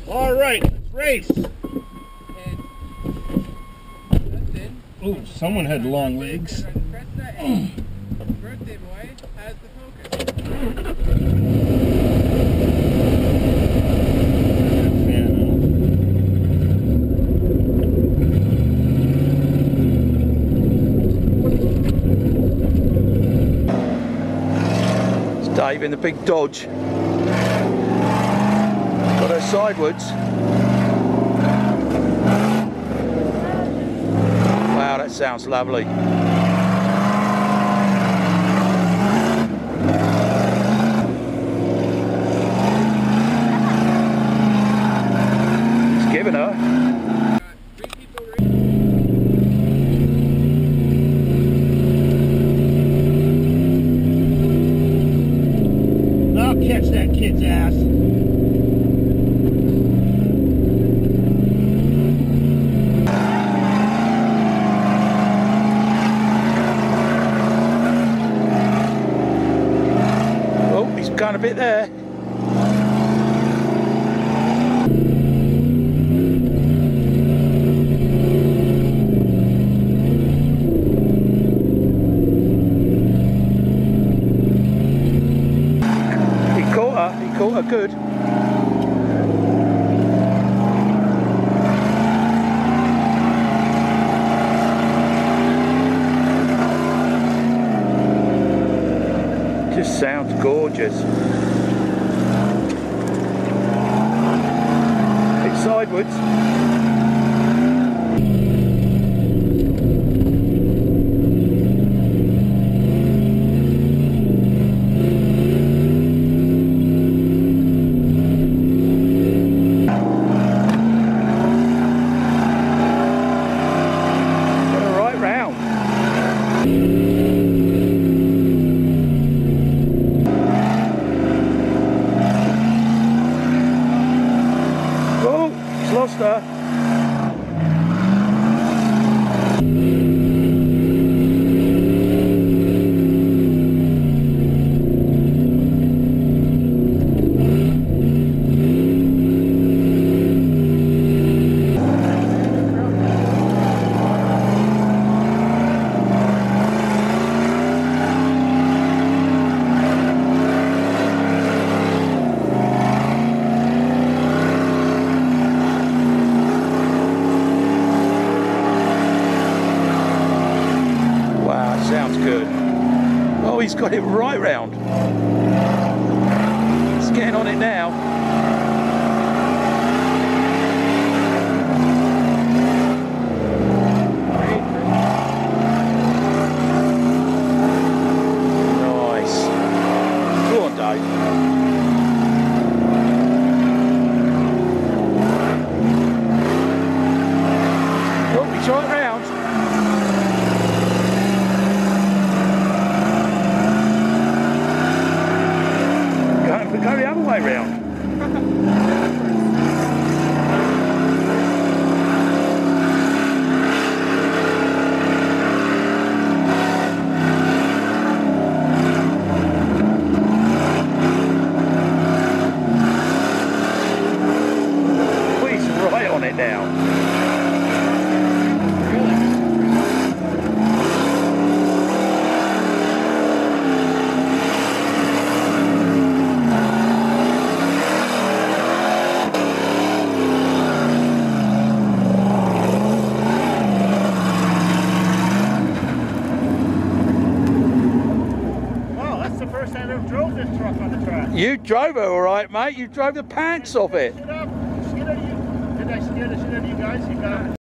All right, let's race. Ooh, someone had long legs. Birthday boy has the focus. It's Dave in the big Dodge. Got her sidewards. Wow, that sounds lovely. It's giving her. I'll catch that kid's ass. Going a bit there. He caught her good. Just sounds gorgeous. It's sidewards. Got a right round. Lost her. Sounds good. Oh, he's got it right round. He's getting on it now. Nice. Go on, Dave. Oh, he's right round. Go the other way round. Oh, he's right on it now. You drove her all right, mate. You drove the pants off it. Did I scare the shit out of you guys? You got